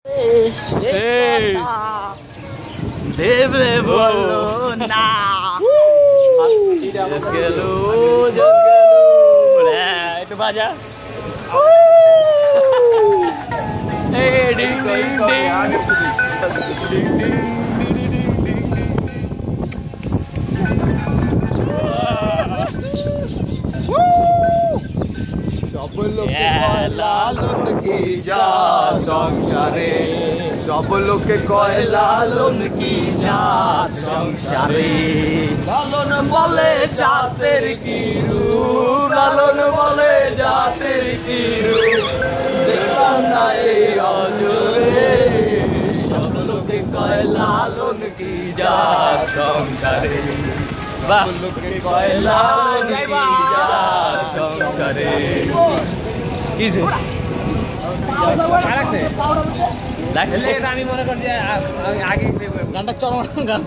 দেবে বলো না একটু বাজা সংসারে সব লোকে কয় লালন কি জাত সংসারে লালন বলে জাতের কি রূপ লালন বলে জাতের কি রূপ দেখলাম না এই অজরে সব লোকে কয় লালন কি জাত সংসারে লোকে কয় লালন কি জাত সংসারে আমি মনে করছি আগে গানটা চলো গান